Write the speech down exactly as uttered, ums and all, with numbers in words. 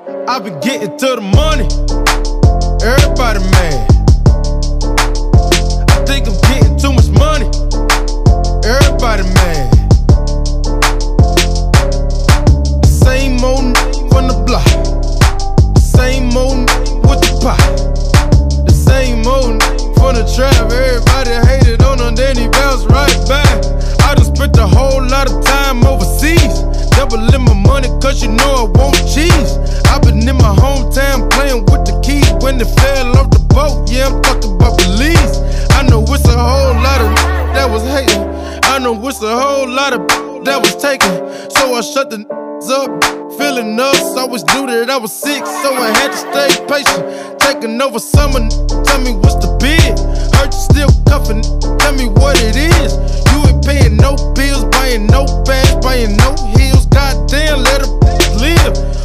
I've been getting to the money. Everybody mad. I think I'm getting too much money. Everybody mad. The same old n from the block. The same old n with the pot. The same old n from the trap. Everybody hated on him, then he bounced right back. I done spent a whole lot of time overseas. Doubling my money cause you know I want cheese. I've been in my hometown playing with the keys when they fell off the boat. Yeah, I'm talking about Belize. I know it's a whole lot of that was hating. I know it's a whole lot of that was taken. So I shut the up, feeling us. Always knew that I was sick, so I had to stay patient. Taking over summer, tell me what's the bid. Hurt you still cuffing, tell me what it is. You ain't paying no bills, buying no bags, buying no heels. Goddamn, let her live.